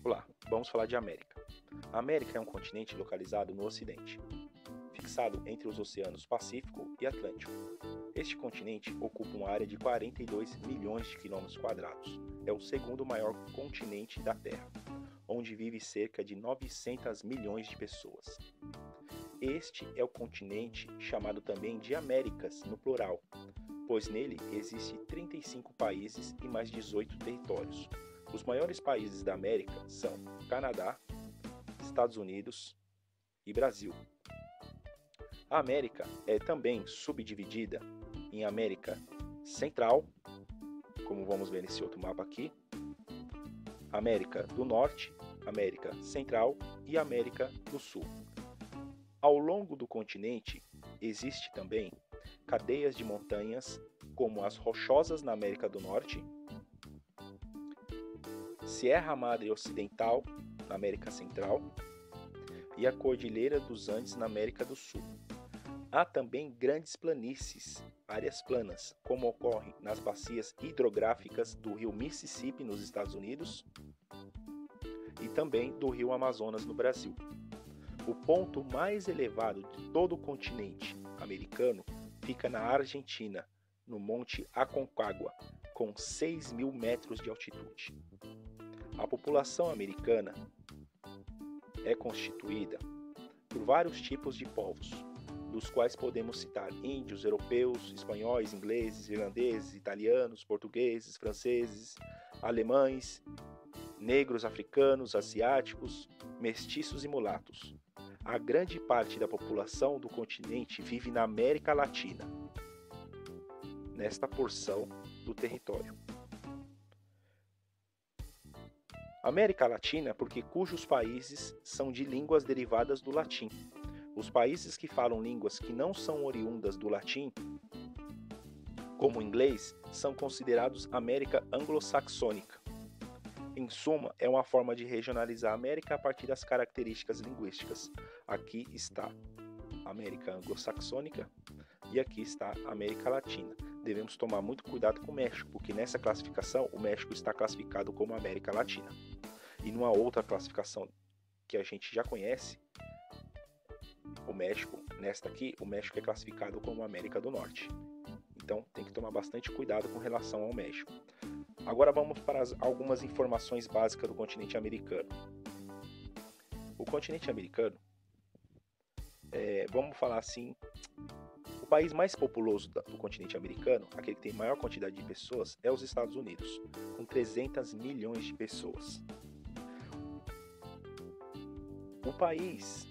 Olá, vamos falar de América. A América é um continente localizado no Ocidente, fixado entre os oceanos Pacífico e Atlântico. Este continente ocupa uma área de 42 milhões de quilômetros quadrados. É o segundo maior continente da Terra, onde vive cerca de 900 milhões de pessoas. Este é o continente chamado também de Américas, no plural, pois nele existem 35 países e mais 18 territórios. Os maiores países da América são Canadá, Estados Unidos e Brasil. A América é também subdividida em América Central, como vamos ver nesse outro mapa aqui, América do Norte, América Central e América do Sul. Ao longo do continente existe também cadeias de montanhas, como as Rochosas na América do Norte, Sierra Madre Ocidental na América Central e a Cordilheira dos Andes na América do Sul. Há também grandes planícies, áreas planas, como ocorre nas bacias hidrográficas do rio Mississippi nos Estados Unidos e também do rio Amazonas no Brasil. O ponto mais elevado de todo o continente americano fica na Argentina, no Monte Aconcagua, com 6.000 metros de altitude. A população americana é constituída por vários tipos de povos, dos quais podemos citar índios, europeus, espanhóis, ingleses, irlandeses, italianos, portugueses, franceses, alemães, negros, africanos, asiáticos, mestiços e mulatos. A grande parte da população do continente vive na América Latina, nesta porção do território. América Latina porque cujos países são de línguas derivadas do latim. Os países que falam línguas que não são oriundas do latim, como o inglês, são considerados América Anglo-Saxônica. Em suma, é uma forma de regionalizar a América a partir das características linguísticas. Aqui está a América Anglo-Saxônica e aqui está a América Latina. Devemos tomar muito cuidado com o México, porque nessa classificação o México está classificado como América Latina. E numa outra classificação que a gente já conhece, o México, nesta aqui, o México é classificado como América do Norte. Então tem que tomar bastante cuidado com relação ao México. Agora vamos para algumas informações básicas do continente americano. O continente americano, vamos falar assim, o país mais populoso do continente americano, aquele que tem maior quantidade de pessoas, é os Estados Unidos, com 300 milhões de pessoas. O país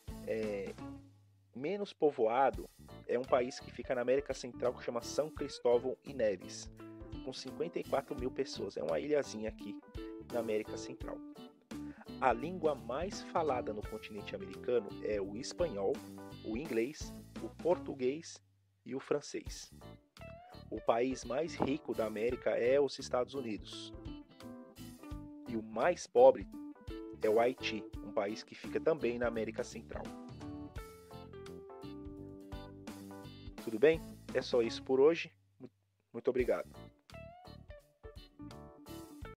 menos povoado é um país que fica na América Central, que chama São Cristóvão e Neves, com 54 mil pessoas. É uma ilhazinha aqui na América Central. A língua mais falada no continente americano é o espanhol, o inglês, o português e o francês. O país mais rico da América é os Estados Unidos. E o mais pobre é o Haiti, um país que fica também na América Central. Tudo bem? É só isso por hoje. Muito obrigado.